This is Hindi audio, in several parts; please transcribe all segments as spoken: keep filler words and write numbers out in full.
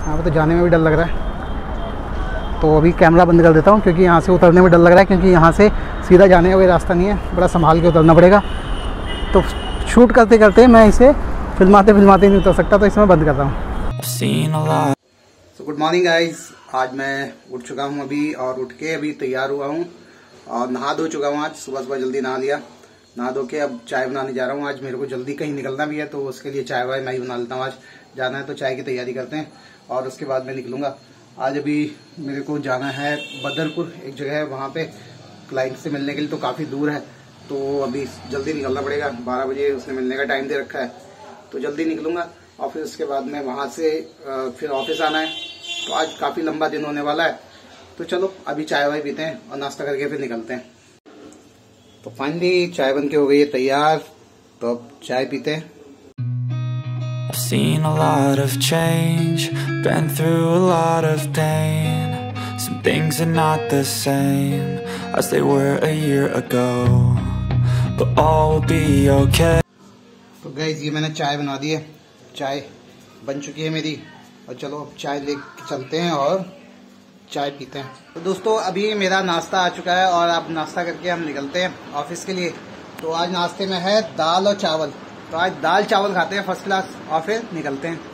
यहाँ पे तो जाने में भी डर लग रहा है, तो अभी कैमरा बंद कर देता हूँ क्योंकि यहाँ से उतरने में डर लग रहा है, क्योंकि यहाँ से सीधा जाने का कोई रास्ता नहीं है, बड़ा संभाल के उतरना पड़ेगा। तो शूट करते करते मैं इसे फिल्माते फिल्माते नहीं उतर सकता, तो इसमें बंद कर रहा हूँ। सो गुड मॉर्निंग गाइज, आज मैं उठ चुका हूँ अभी, और उठ के अभी तैयार हुआ हूँ और नहा धो चुका हूँ। आज सुबह सुबह जल्दी नहा लिया, नहा धो के अब चाय बनाने जा रहा हूँ। आज मेरे को जल्दी कहीं निकलना भी है, तो उसके लिए चाय वाय मैं ही बना लेता हूँ। आज जाना है तो चाय की तैयारी करते हैं और उसके बाद मैं निकलूँगा। आज अभी मेरे को जाना है बदरपुर, एक जगह है वहाँ पे क्लाइंट से मिलने के लिए, तो काफ़ी दूर है, तो अभी जल्दी निकलना पड़ेगा। बारह बजे उसने मिलने का टाइम दे रखा है, तो जल्दी निकलूँगा। और फिर उसके बाद में वहाँ से फिर ऑफिस आना है, तो आज काफ़ी लंबा दिन होने वाला है। तो चलो अभी चाय वाय पीते हैं और नाश्ता करके फिर निकलते हैं। तो फाइनली चाय बन के हो गई है तैयार, तो अब चाय पीते हैं। I've seen a lot of change, been through a lot of pain. Some things are not the same as they were a year ago, but all will be okay. तो गाइस ये मैंने चाय बना दी है, चाय बन चुकी है मेरी, और चलो अब चाय ले चलते हैं और चाय पीते हैं। तो दोस्तों अभी मेरा नाश्ता आ चुका है और अब नाश्ता करके हम निकलते हैं ऑफिस के लिए। तो आज नाश्ते में है दाल और चावल, तो आज दाल चावल खाते हैं फर्स्ट क्लास और फिर निकलते हैं।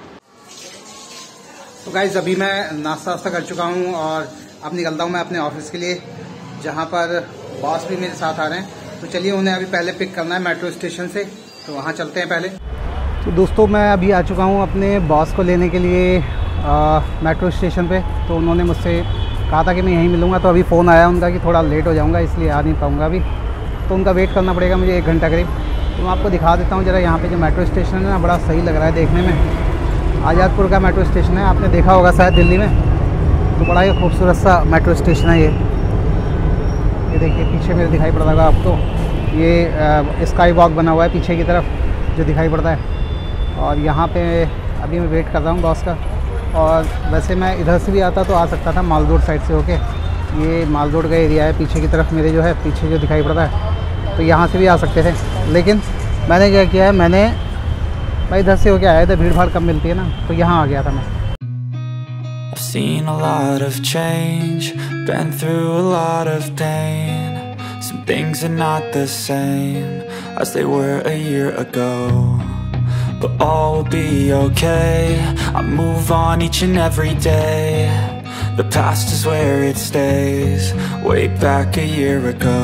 तो गाइज अभी मैं नाश्ता वास्ता कर चुका हूँ और अब निकलता हूँ मैं अपने ऑफिस के लिए, जहाँ पर बॉस भी मेरे साथ आ रहे हैं। तो चलिए उन्हें अभी पहले पिक करना है मेट्रो स्टेशन से, तो वहाँ चलते हैं पहले। तो दोस्तों मैं अभी आ चुका हूँ अपने बॉस को लेने के लिए आ, मेट्रो स्टेशन पे। तो उन्होंने मुझसे कहा था कि मैं यहीं मिलूँगा, तो अभी फ़ोन आया उनका कि थोड़ा लेट हो जाऊँगा, इसलिए आ नहीं पाऊँगा अभी, तो उनका वेट करना पड़ेगा मुझे एक घंटा करीब। तो मैं आपको दिखा देता हूँ ज़रा, यहाँ पे जो मेट्रो स्टेशन है ना, बड़ा सही लग रहा है देखने में। आज़ादपुर का मेट्रो स्टेशन है, आपने देखा होगा शायद दिल्ली में, तो बड़ा ही खूबसूरत सा मेट्रो स्टेशन है ये। ये देखिए पीछे मेरे दिखाई पड़ रहा होगा आपको, ये स्काई वॉक बना हुआ है पीछे की तरफ जो दिखाई पड़ता है। और यहाँ पे अभी मैं वेट कर रहा हूँ बॉस का, और वैसे मैं इधर से भी आता तो आ सकता था माल रोड साइड से होके, ये माल रोड का एरिया है पीछे की तरफ मेरे जो है, पीछे जो दिखाई पड़ता है, तो यहाँ से भी आ सकते थे। लेकिन मैंने क्या किया है, मैंने भाई इधर से होके आया था, भीड़ भाड़ कम मिलती है ना, तो यहाँ आ गया था मैं। I've seen a lot of change, been through a lot of pain. Some things are not the same as they were a year ago, but all will be okay. I move on each and every day. The past is where it stays, way back a year ago.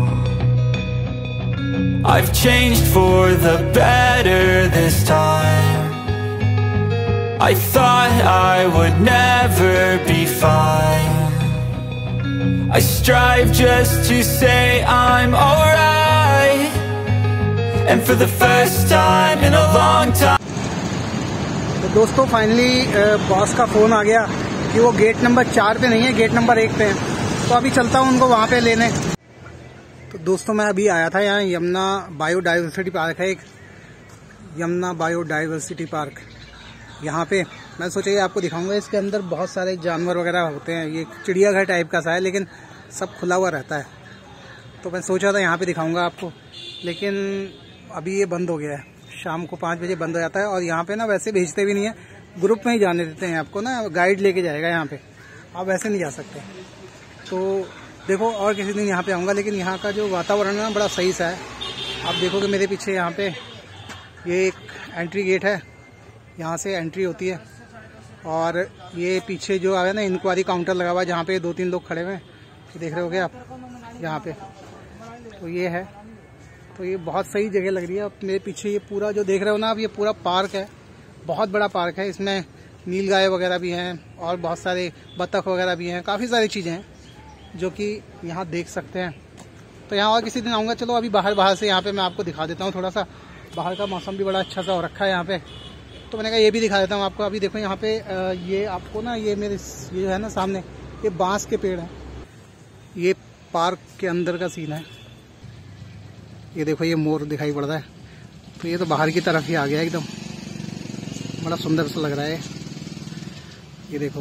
I've changed for the better this time. I thought I would never be fine. I strive just to say I'm alright, and for the first time in a long time. तो दोस्तों फाइनली बॉस का फ़ोन आ गया कि वो गेट नंबर चार पे नहीं है, गेट नंबर एक पे है, तो अभी चलता हूँ उनको वहाँ पे लेने। तो दोस्तों मैं अभी आया था यहाँ, यमुना बायोडाइवर्सिटी पार्क है एक, यमुना बायोडाइवर्सिटी पार्क, यहाँ पे मैं सोचा ये आपको दिखाऊंगा। इसके अंदर बहुत सारे जानवर वगैरह होते हैं, ये चिड़ियाघर टाइप का सा है, लेकिन सब खुला हुआ रहता है। तो मैं सोचा था यहाँ पे दिखाऊंगा आपको, लेकिन अभी ये बंद हो गया है, शाम को पाँच बजे बंद हो जाता है। और यहाँ पे ना वैसे भेजते भी नहीं है, ग्रुप में ही जाने देते हैं आपको ना, गाइड लेके जाएगा यहाँ पे, आप वैसे नहीं जा सकते। तो देखो और किसी दिन यहाँ पे आऊँगा, लेकिन यहाँ का जो वातावरण है ना बड़ा सही सा है। आप देखोगे मेरे पीछे यहाँ पे ये एक एंट्री गेट है, यहाँ से एंट्री होती है, और ये पीछे जो आया ना इंक्वायरी काउंटर लगा हुआ है, जहाँ पे दो तीन लोग खड़े हुए हैं, ये देख रहे होगे आप यहाँ पे, तो ये है। तो ये बहुत सही जगह लग रही है। मेरे पीछे ये पूरा जो देख रहे हो ना आप, ये पूरा पार्क है, बहुत बड़ा पार्क है। इसमें नीलगाय वगैरह भी हैं और बहुत सारे बतख वगैरह भी हैं, काफ़ी सारी चीज़ें हैं जो कि यहाँ देख सकते हैं। तो यहाँ और किसी दिन आऊँगा। चलो अभी बाहर बाहर से यहाँ पे मैं आपको दिखा देता हूँ थोड़ा सा, बाहर का मौसम भी बड़ा अच्छा सा हो रखा है यहाँ पे, तो मैंने कहा ये भी दिखा देता हूँ आपको। अभी देखो यहाँ पे ये आपको ना, ये मेरे ये जो है ना सामने, ये बांस के पेड़ हैं, ये पार्क के अंदर का सीन है। ये देखो ये मोर दिखाई पड़ रहा है, तो ये तो बाहर की तरफ ही आ गया एकदम, बड़ा सुंदर सा लग रहा है। ये देखो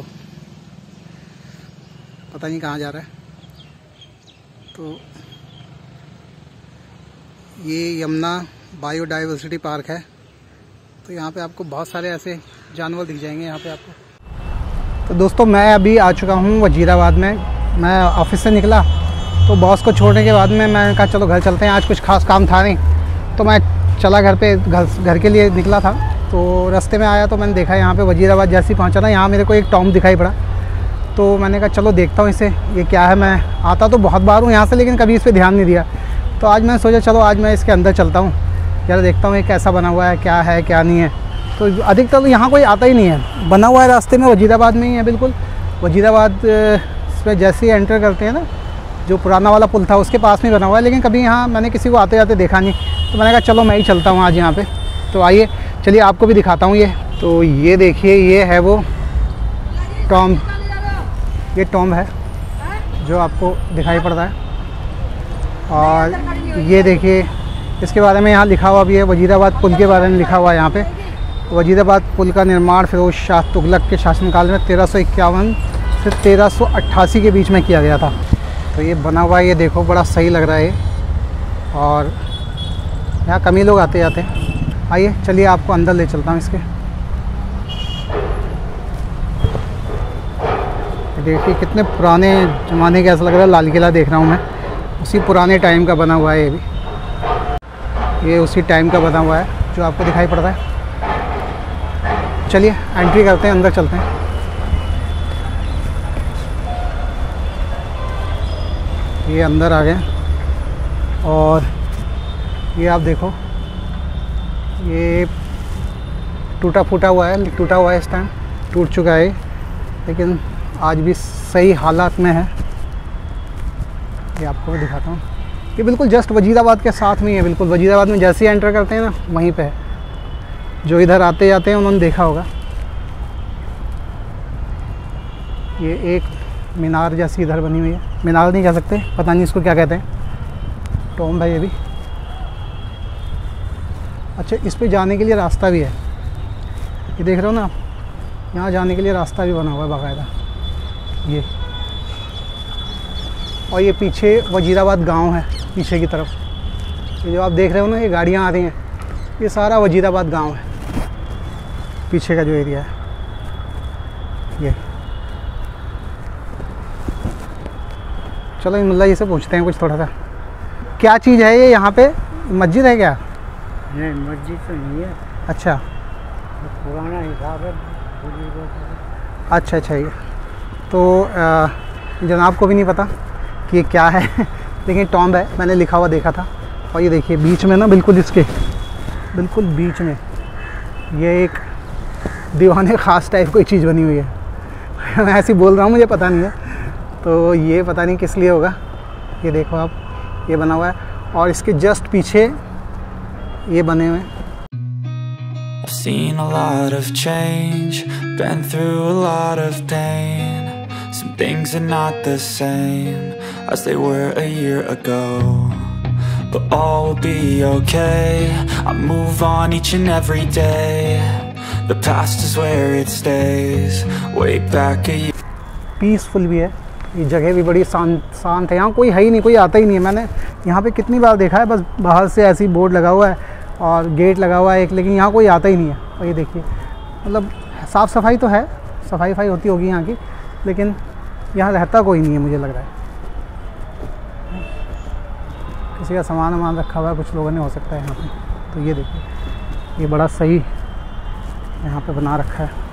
पता नहीं कहाँ जा रहा है। तो ये यमुना बायोडाइवर्सिटी पार्क है, तो यहाँ पे आपको बहुत सारे ऐसे जानवर दिख जाएंगे यहाँ पे आपको। तो दोस्तों मैं अभी आ चुका हूँ वजीराबाद में। मैं ऑफिस से निकला तो बॉस को छोड़ने के बाद में मैंने कहा चलो घर चलते हैं, आज कुछ खास काम था नहीं तो मैं चला घर पे, घर घर के लिए निकला था। तो रास्ते में आया तो मैंने देखा यहाँ पे वजीराबाद जैसे ही पहुँचा ना, यहाँ मेरे को एक टॉम दिखाई पड़ा। तो मैंने कहा चलो देखता हूँ इसे, ये क्या है। मैं आता तो बहुत बार हूँ यहाँ से, लेकिन कभी इस पर ध्यान नहीं दिया। तो आज मैंने सोचा चलो आज मैं इसके अंदर चलता हूँ, ज़रा देखता हूँ ये कैसा बना हुआ है, क्या है क्या नहीं है। तो अधिकतर तो यहाँ कोई आता ही नहीं है, बना हुआ है रास्ते में, वजीराबाद में ही है बिल्कुल। वजीराबाद इसमें जैसे ही एंटर करते हैं ना, जो पुराना वाला पुल था उसके पास में बना हुआ है, लेकिन कभी यहाँ मैंने किसी को आते जाते देखा नहीं। तो मैंने कहा चलो मैं ही चलता हूँ आज यहाँ पे। तो आइए चलिए आपको भी दिखाता हूँ ये। तो ये देखिए, ये है वो टॉम, ये टॉम है जो आपको दिखाई पड़ रहा है। और ये देखिए इसके बारे में यहाँ लिखा हुआ भी है, वजीराबाद पुल के बारे में लिखा हुआ है यहाँ पे। वजीराबाद पुल का निर्माण फिरोज शाह तुगलक के शासनकाल में तेरह सौ इक्यावन से तेरह सौ अट्ठासी के बीच में किया गया था। तो ये बना हुआ है, ये देखो बड़ा सही लग रहा है ये। और यहाँ कम ही लोग आते जाते हैं। आइए चलिए आपको अंदर ले चलता हूँ इसके। देखिए कितने पुराने ज़माने के ऐसा लग रहा है, लाल किला देख रहा हूँ मैं। उसी पुराने टाइम का बना हुआ है ये भी, ये उसी टाइम का बना हुआ है जो आपको दिखाई पड़ रहा है। चलिए एंट्री करते हैं, अंदर चलते हैं। ये अंदर आ गए और ये आप देखो, ये टूटा फूटा हुआ है, टूटा हुआ है इस टाइम, टूट चुका है, लेकिन आज भी सही हालात में है। ये आपको मैं दिखाता हूँ, ये बिल्कुल जस्ट वजीराबाद के साथ में ही है, बिल्कुल वजीराबाद में जैसे ही एंटर करते हैं ना वहीं पे है। जो इधर आते जाते हैं उन्होंने देखा होगा। ये एक मीनार जैसी इधर बनी हुई है, मीनार नहीं कह सकते, पता नहीं इसको क्या कहते हैं। टॉम है ये भी। अच्छा, इस पे जाने के लिए रास्ता भी है, ये देख रहे हो ना आप, यहाँ जाने के लिए रास्ता भी बना हुआ है बाकायदा ये। और ये पीछे वजीराबाद गांव है, पीछे की तरफ ये जो आप देख रहे हो ना, ये गाड़ियाँ आ रही हैं, ये सारा वजीराबाद गांव है, पीछे का जो एरिया है ये। चलो मुल्ला जी से पूछते हैं कुछ थोड़ा सा, क्या चीज़ है ये यहाँ पे? मस्जिद है क्या? नहीं, मस्जिद तो नहीं है। अच्छा, पुराना हिसाब है। अच्छा अच्छा। ये तो आ, जनाब को भी नहीं पता कि ये क्या है लेकिन टॉम्ब है, मैंने लिखा हुआ देखा था। और ये देखिए बीच में ना, बिल्कुल इसके बिल्कुल बीच में ये एक दीवाने ख़ास टाइप कोई चीज़ बनी हुई है मैं ऐसे बोल रहा हूँ, मुझे पता नहीं है, तो ये पता नहीं किस लिए होगा। ये देखो आप, ये बना हुआ है और इसके जस्ट पीछे ये बने हुए हैं। I've seen a lot of change, been through a lot of pain. Some things are not the same as they were a year ago, but all will be okay. I move on each and every day. The past is where it stays, way back a year. Peaceful भी है, ये जगह भी बड़ी शांत शांत है, यहाँ कोई है ही नहीं, कोई आता ही नहीं है। मैंने यहाँ पे कितनी बार देखा है, बस बाहर से ऐसी बोर्ड लगा हुआ है और गेट लगा हुआ है एक, लेकिन यहाँ कोई आता ही नहीं है। और ये देखिए, मतलब साफ़ सफाई तो है, सफाई सफाई होती होगी यहाँ की, लेकिन यहाँ रहता कोई नहीं है मुझे लग रहा है। किसी का सामान वामान रखा हुआ है कुछ लोगों ने, हो सकता है यहाँ पे। तो ये देखिए, ये बड़ा सही यहाँ पे बना रखा है।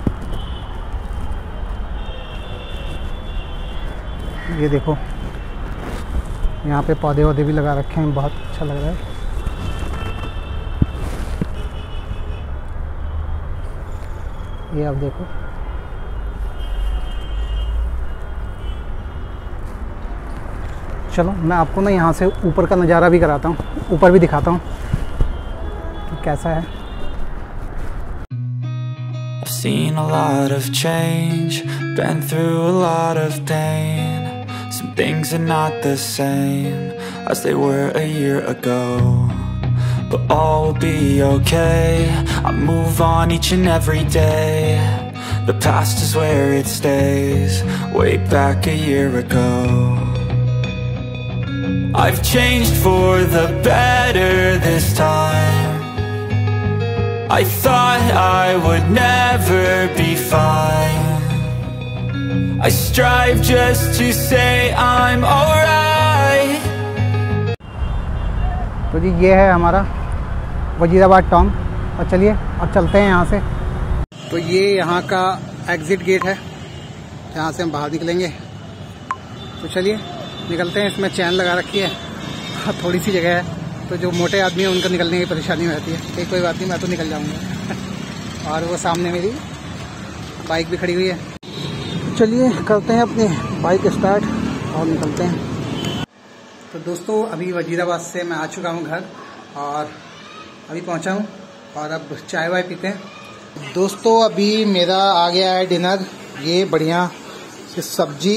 ये देखो यहाँ पे पौधे वौधे भी लगा रखे हैं, बहुत अच्छा लग रहा है। ये आप देखो, चलो मैं आपको ना यहाँ से ऊपर का नज़ारा भी कराता हूँ, ऊपर भी दिखाता हूँ कि कैसा है। I've seen a lot of change, been through a lot of pain. Some things are not the same as they were a year ago, but all will be okay. I move on each and every day. The past is where it stays, way back a year ago. I've changed for the better this time. I thought I would never be fine, I strive just to say I'm alright. तो जी ये है हमारा वजीराबाद टाउन और चलिए अब चलते हैं यहाँ से। तो ये यहाँ का एग्ज़िट गेट है जहाँ से हम बाहर निकलेंगे। तो चलिए निकलते हैं। इसमें चैन लगा रखी है, थोड़ी सी जगह है तो जो मोटे आदमी है उनको निकलने की परेशानी हो जाती है। ठीक, कोई बात नहीं, मैं तो निकल जाऊँगा। और वो सामने मेरी बाइक भी खड़ी हुई है। चलिए करते हैं अपनी बाइक स्टार्ट और निकलते हैं। तो दोस्तों अभी वजीराबाद से मैं आ चुका हूँ घर और अभी पहुँचा हूँ और अब चाय वाय पीते हैं। दोस्तों अभी मेरा आ गया है डिनर, ये बढ़िया सब्जी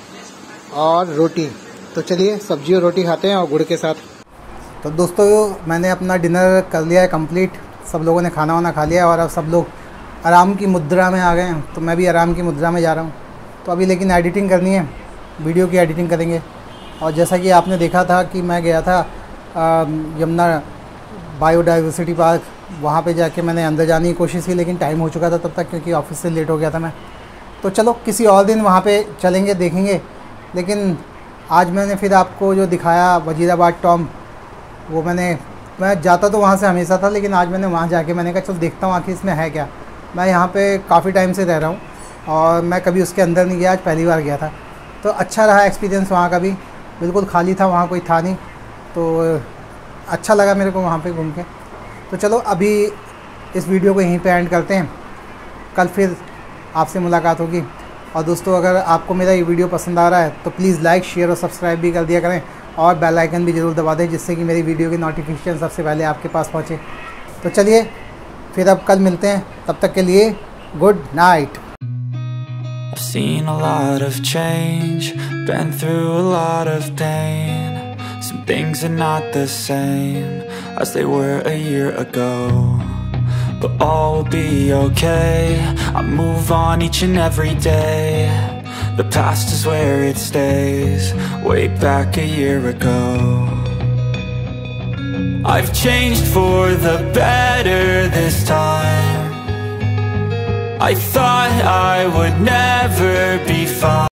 और रोटी। तो चलिए सब्जी और रोटी खाते हैं और गुड़ के साथ। तो दोस्तों मैंने अपना डिनर कर लिया है कंप्लीट, सब लोगों ने खाना वाना खा लिया और अब सब लोग आराम की मुद्रा में आ गए हैं। तो मैं भी आराम की मुद्रा में जा रहा हूँ। तो अभी लेकिन एडिटिंग करनी है, वीडियो की एडिटिंग करेंगे। और जैसा कि आपने देखा था कि मैं गया था यमुना बायोडाइवर्सिटी पार्क, वहाँ पे जाके मैंने अंदर जाने की कोशिश की लेकिन टाइम हो चुका था तब तक, क्योंकि ऑफिस से लेट हो गया था मैं। तो चलो किसी और दिन वहाँ पे चलेंगे, देखेंगे। लेकिन आज मैंने फिर आपको जो दिखाया वजीराबाद टॉम, वो मैंने मैं जाता तो वहाँ से हमेशा था, लेकिन आज मैंने वहाँ जाके मैंने कहा चल देखता हूँ आखिर इसमें है क्या। मैं यहाँ पे काफ़ी टाइम से रह रहा हूँ और मैं कभी उसके अंदर नहीं गया, आज पहली बार गया था। तो अच्छा रहा एक्सपीरियंस वहाँ का भी, बिल्कुल खाली था, वहाँ कोई था नहीं। तो अच्छा लगा मेरे को वहाँ पे घूम के। तो चलो अभी इस वीडियो को यहीं पे एंड करते हैं, कल फिर आपसे मुलाकात होगी। और दोस्तों अगर आपको मेरा ये वीडियो पसंद आ रहा है तो प्लीज़ लाइक शेयर और सब्सक्राइब भी कर दिया करें और बेल आइकन भी ज़रूर दबा दें, जिससे कि मेरी वीडियो की नोटिफिकेशन सबसे पहले आपके पास पहुँचे। तो चलिए फिर अब कल मिलते हैं, तब तक के लिए good night. I've seen a lot of change, been through a lot of pain. Some things are not the same as they were a year ago, but all will be okay. I move on each and every day. The past is where it stays, way back a year ago. I've changed for the better this time. I thought I would never be fine.